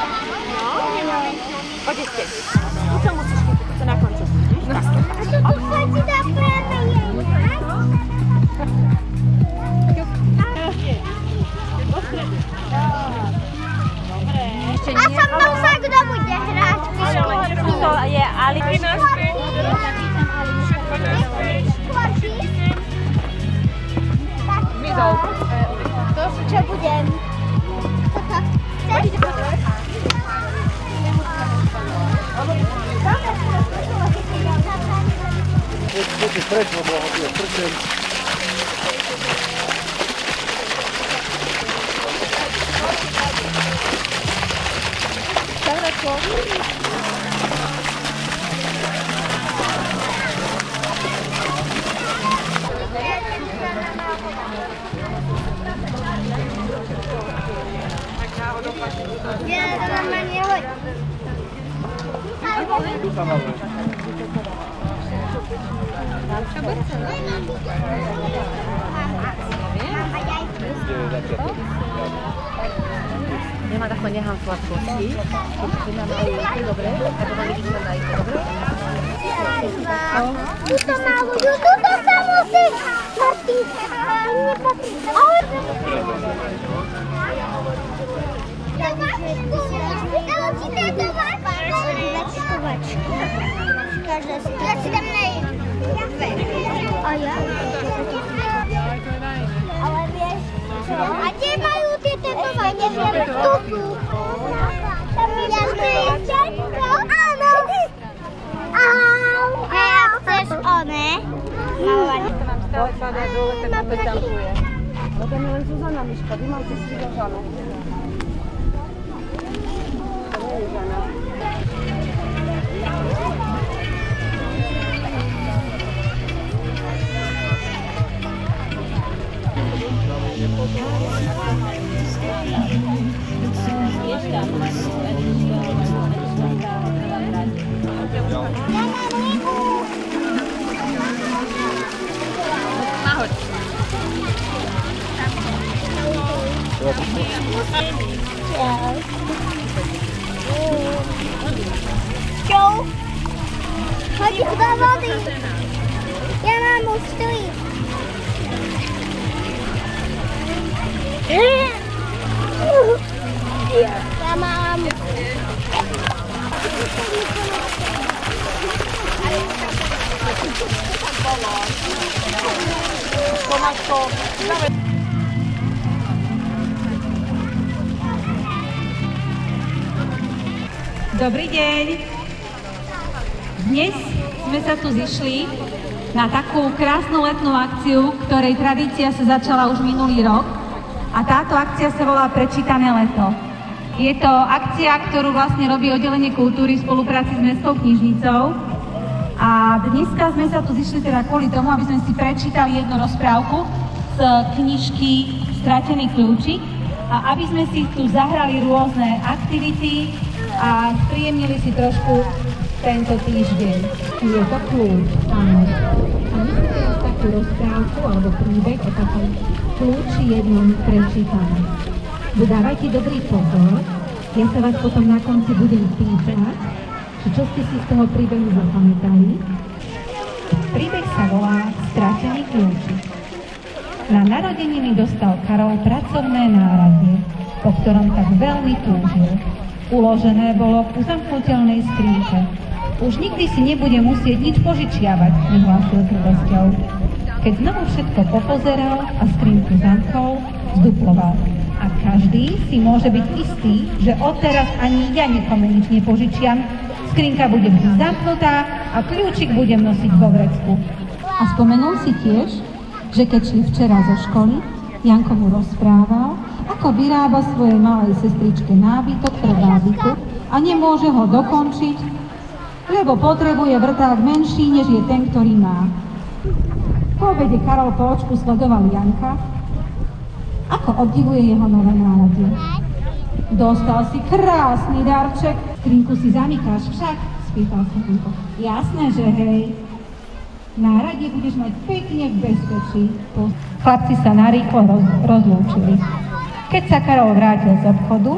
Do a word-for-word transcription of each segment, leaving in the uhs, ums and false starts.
Poďte. Tu sa musíš chytiť, to sa na konci. A to tu chodí na práve jejať. A sa mnou sa kto bude hrať? To je Ali. Mizol. To čo budem? Chceš? Poďte preč, lebo je strčen. Nie, to normálne hoď. Tu sa máme. Ja ma takto nechám sladkosti, keď mám malú ruky, dobre? A potom vidíš sa na ich, dobre? Tuto malú, tuto sa musí patrí. Nepatrí. Každá si ja si dám na jednu. A ja? Ale vieš, a kde majú tie tetovanie? Tu sú. Tam je všetko. Áno. Au. A chceš one? Malovanie. Poď padať dole, tak ma to ťampuje. No to je len Zuzana Miška, vy máte si Zuzanu. To nie je Zuzana. Nahoď. Čo? Chodí do vody. Ja mám už tri. Ja mám. Dobrý deň. Dnes sme sa tu zišli na takú krásnu letnú akciu, ktorej tradícia sa začala už minulý rok. A táto akcia sa volá Prečítané leto. Je to akcia, ktorú vlastne robí oddelenie kultúry v spolupráci s Mestskou knižnicou. A dneska sme sa tu zišli teda kvôli tomu, aby sme si prečítali jednu rozprávku z knižky Stratený kľúčik a aby sme si tu zahrali rôzne aktivity a spríjemnili si trošku tento týždeň. Je to kľúč, áno. A my si teraz takú rozprávku alebo príbeh o takom kľúči jednom prečítame. Dávajte dobrý pozor, ja sa vás potom na konci budem pýtať, čo ste si z toho príbehu zapamätali. Príbeh sa volá Stratený kľúčik. Na narodeniny dostal Karol pracovné náradie, po ktorom tak veľmi túžil. Uložené bolo v uzamknutelnej skrínke. Už nikdy si nebude musieť nič požičiavať, vyhlásil s radosťou. Keď znovu všetko popozeral a skrínku zamkol, zduploval. A každý si môže byť istý, že odteraz ani ja nikomu nič nepožičiam, skrinka bude vždy zamknutá a kľúčik budem nosiť vo vrecku. A spomenul si tiež, že keď šli včera zo školy, Janko mu rozprával, ako vyrába svojej malej sestričke nábytok pre bábiku a nemôže ho dokončiť, lebo potrebuje vrták menší, než je ten, ktorý má. Po obede Karol po očku sledoval Janka, ako obdivuje jeho nové náradie. Dostal si krásny darček. Skrinku si zamykáš však? Spýtal sa Janko. Jasné, že hej. Náradie budeš mať pekne v bezpečí. Chlapci sa narýchlo roz, rozlúčili. Keď sa Karol vrátil z obchodu,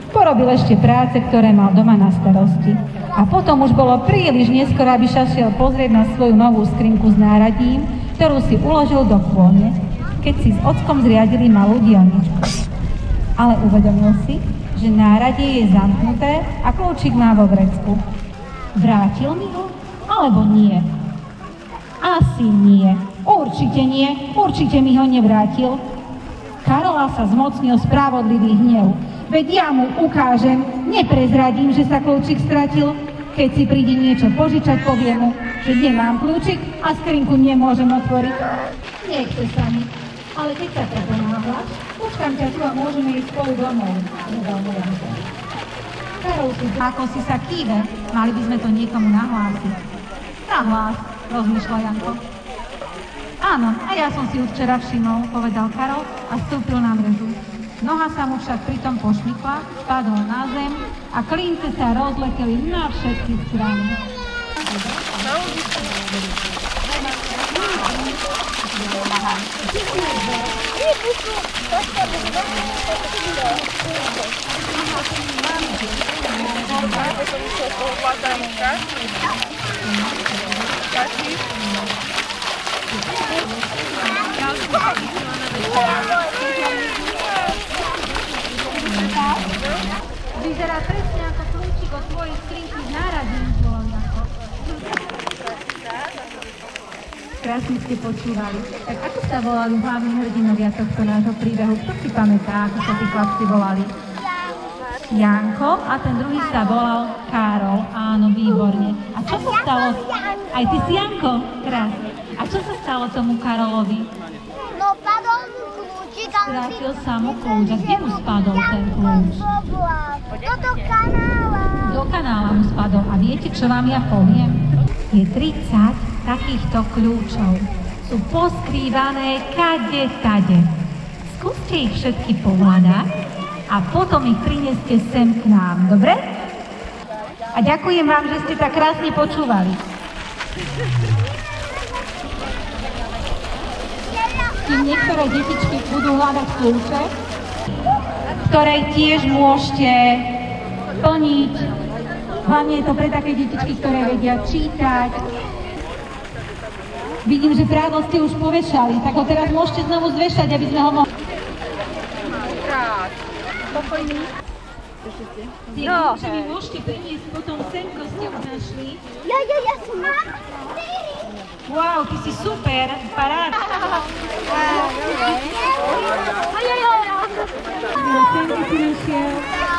Porobil ešte práce, ktoré mal doma na starosti. A potom už bolo príliš neskoro, aby sa šiel pozrieť na svoju novú skrinku s náradím, ktorú si uložil do kône, keď si s ockom zriadili malú dielničku. Ale uvedomil si, že náradie je zamknuté a kľúčik má vo vrecku. Vrátil mi ho? Alebo nie? Asi nie. Určite nie. Určite mi ho nevrátil. Karola sa zmocnil spravodlivý hnev. Veď ja mu ukážem, neprezradím, že sa kľúčik stratil. Keď si príde niečo požičať, poviem mu, že nemám kľúčik a skrinku nemôžem otvoriť. Nechce sa mi. Ale keď sa to ponáhľaš, počkám ťa tu a môžeme ísť spolu domov. Karolku, ako si sa kýve, mali by sme to niekomu nahlásiť. Nahlás, rozmýšľa Janko. Áno, a ja som si už včera všimol, povedal Karol a vstúpil na mrežu. Noha sa mu však pritom pošmykla, spadol na zem a klince sa rozleteli na všetky strany. Vyzerá presne ako kľúčik od tvojej skrinky z náradím, volal Janko. Krásne ste počúvali. Tak ako sa volali hlavní hrdinovia tohto nášho príbehu? Kto si pamätá, ako sa tí chlapci volali? Janko a ten druhý sa volal Karol. Áno, výborne. A čo sa stalo? Aj ty si Janko? Krásne. A čo sa stalo tomu Karolovi? No, padol mu kľúčik. Strátil sa mu kľúč. A kde mu spadol ten kľúč? Do kanála. Do kanála mu spadol. A viete, čo vám ja poviem? Je tridsať takýchto kľúčov. Sú poskrývané kade tade. Skúste ich všetky pohľadať a potom ich prineste sem k nám, dobre? A ďakujem vám, že ste tak krásne počúvali. Kým niektoré detičky budú hľadať kľúče, ktoré tiež môžete plniť. Hlavne je to pre také detičky, ktoré vedia čítať. Vidím, že prádlo ste už povešali, tak ho teraz môžete znovu zvešať, aby sme ho mohli... Spokojný. Tie kľúče mi môžete priniesť potom sem, ko ste už našli. Ja, ja, ja som mám štyri. Wow, ty si super, parád. Aj, aj, aj. Sem ty si našiel.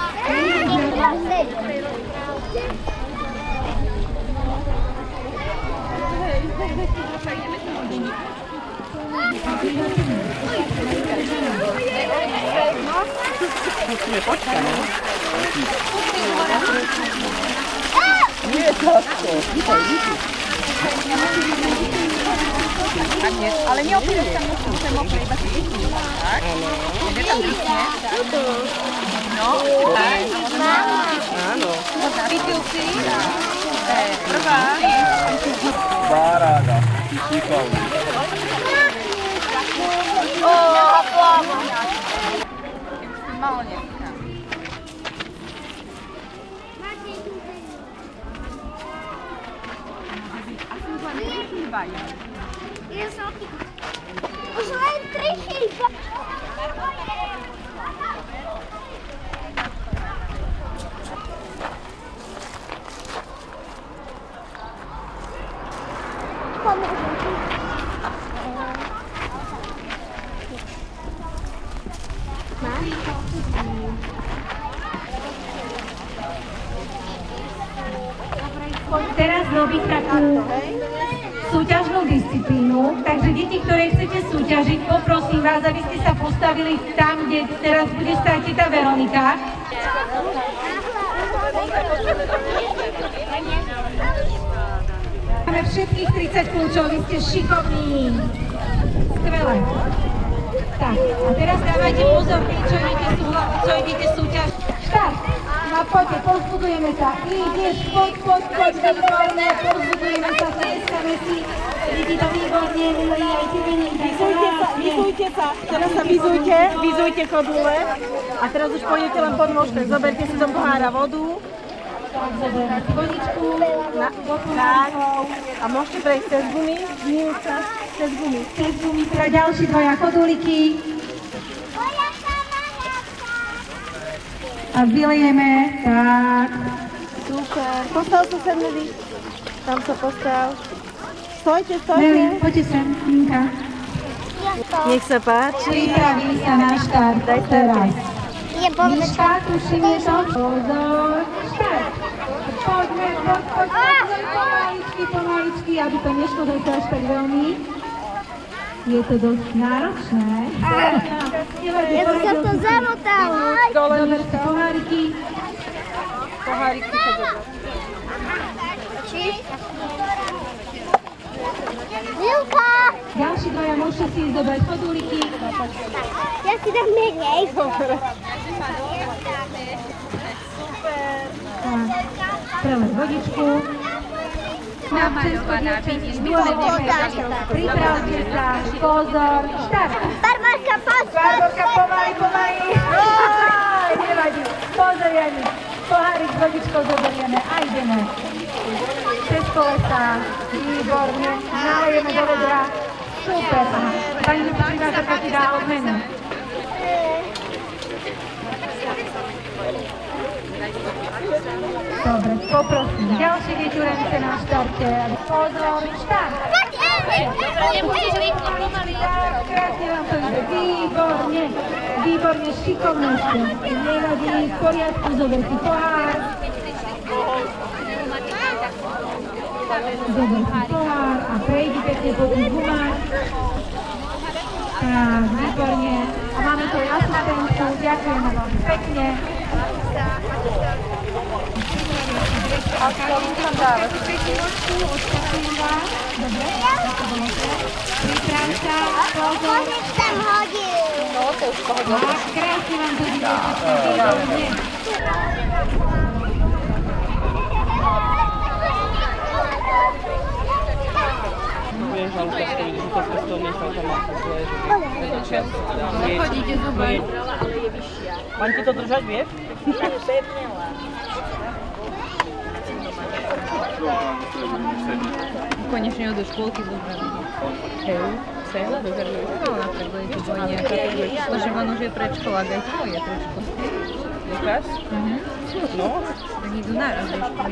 Musíme počkať, no? Nie, takto. Vítaj, vítaj. Ale neopíraš tam musím sa mokrej, iba si vyšli. Tak? Kde tam vyšne? No, tak. Áno. Videl si? Prvá. Paráda. Šikovný. Ó, plavo. Malo dneska. Asi už len tri chýbajú. Už len tri chýbajú. Pomôžem ti. Teraz robiť takú súťažnú disciplínu, takže deti, ktoré chcete súťažiť, poprosím vás, aby ste sa postavili tam, kde teraz bude stáť tá Veronika. Máme všetkých tridsať kľúčov, vy ste šikovní. Skvelé. Tak, a teraz dávajte pozor, čo idete, sú, čo idete súťažiť. Štart! Na poďte, povzbudujeme sa. Ideš, poď, poď, poď, výborne, povzbudujeme sa, tlieskame si. Ide to výborne, milí, aj ty menej, tak krásne. Vizujte sa, teraz sa vizujte, vizujte chodule. A teraz už pôjdete len pod môžete, zoberte si do pohára vodu. Tak, zoberieme si vodičku, Tak, a môžete prejsť cez gumy, zmijú sa, cez gumy. cez gumy, teda ďalší dvoja chodulíky. A vylijeme, tak. Super, postav sa sem, Meli. Tam sa postav. Stojte, Meli, stojte. poďte sem, Minka. Nech sa páči. Pripravili sa na štart teraz. Je povedať. Miška, tuším je to. Pozor, štart. Poďme, poď, poď, poď, pomaličky, pomaličky, aby to nešlo dojsť až tak veľmi. Je to dosť náročné. Ja som sa to zamotala. Zober si poháriky. Poháriky sa zober. Milka! Ďalší dvaja môžete si ísť zobrať chodulíky. Ja si dám menej. Prelej vodičku. Namalovaná vidíš, pripravte sa, pozor, štart. Barbarka, pozor! Barborka, pomaly, pomaly. Oj, nevadí. Pozor, Jani. Pohárik s vodičkou zoberieme a ideme. Cez kolesa, výborne, nalejeme do vedra. Super. Pani primátorka ti dá odmenu. Dobre, poprosím. Ďalšie vyťurence na štarte. Pozor, štart. Nemusíš rýchlo, pomaly. Krásne vám to ide. Výborne. Výborne, šikovné ste. Nevadí, v poriadku, zober si pohár. Zober si pohár a prejdi pekne po tých gumách. Tak, výborne. A máme tu aj asistentku. Ďakujeme vám pekne. A ktorú tam dáva? Odšťakujem vás. Dobre, to bolo to. Priprav sa, pozor. Konec tam hodil. No, to už pohodil. Tak, krásne vám to ide. Výborne. Vieš, ale to stojí, že to prosto nechal tam ako svoje. Chodíte zuby. Mám ti to držať, vieš? Konečne od do škôlky zobrali. Hej, sem, dožerli. No, napríklad je to nejaká.Tože on už je predškolák, aj to je predškolák. Lukáš? Mhm. No. Tak idú naraz do školy.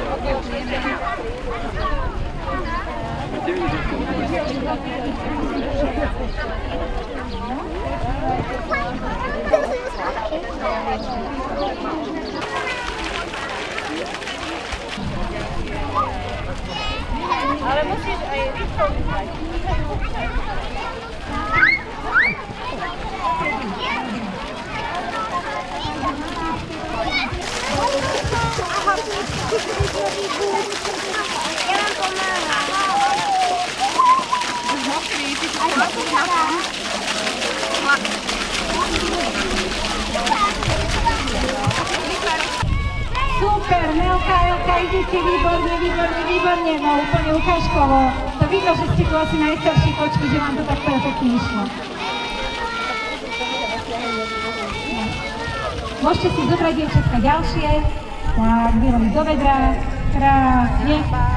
Ale musíš aj rýchlo vyhrať. Ja vám pomáham. Super, Nelka, Elka, idete výborne, výborne, výborne, no úplne ukážkovo. To vidno, že ste tu asi najstarší kočky, že vám to tak perfektne išlo. Môžete si zobrať, dievčatka, ďalšie. Tak, vyrobiť do vedra. Krásne.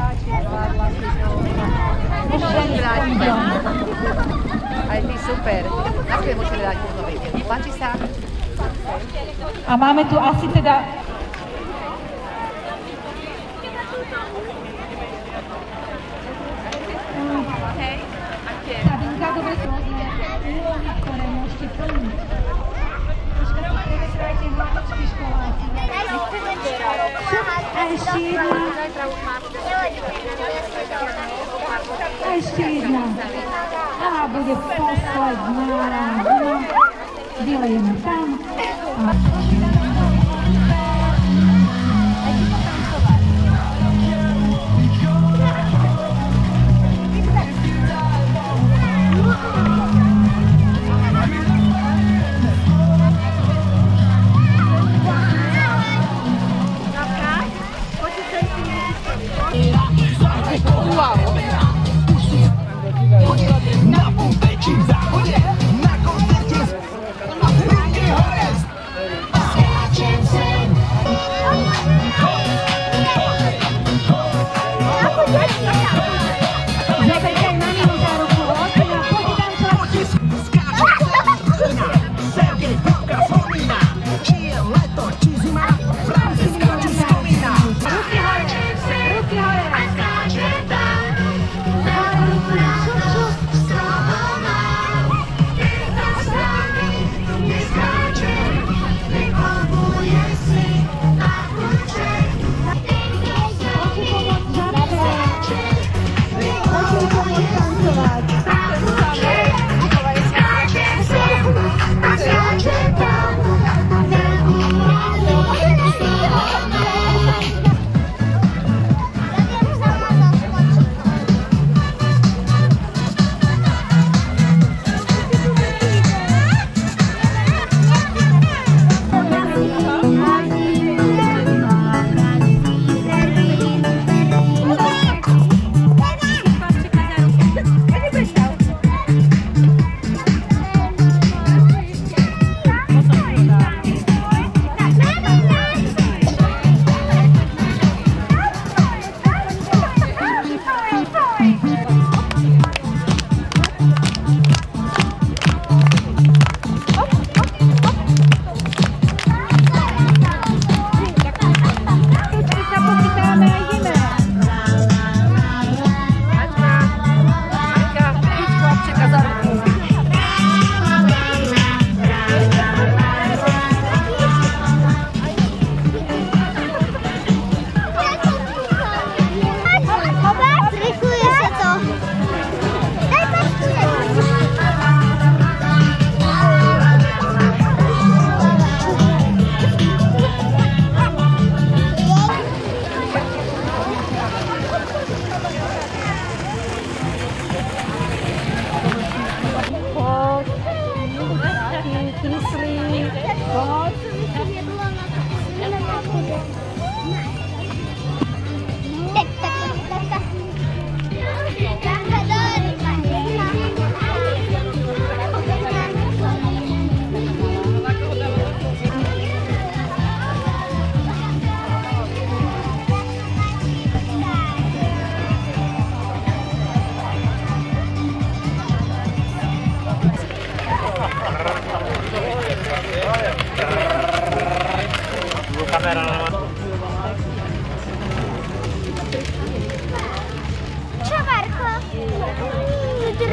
Môžeš dať pomidor. Aj ty super. Ako je môžete dať nové? Páči sa? A máme tu asi teda... Sabinka, dobre to úlohy, ktoré môžete plniť. Troška si prevetrajte hlavičky školáci. A ešte jedna. A ešte jedna. A bude posledná. Vylejeme tam. A...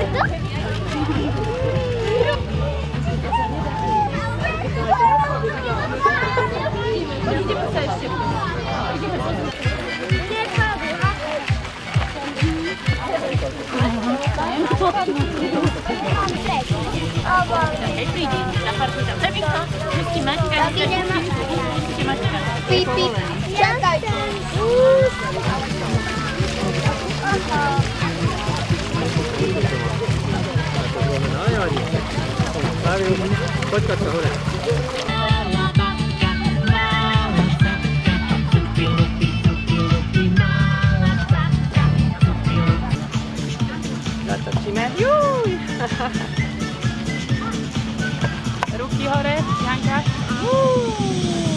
Keď príde na parku tam Sebinko, musí mačkať, musíte mačkať. Píp, píp. Čakaj. Poďka sa hore. Natočíme. Juj! Ruky hore, Janka. Uuu.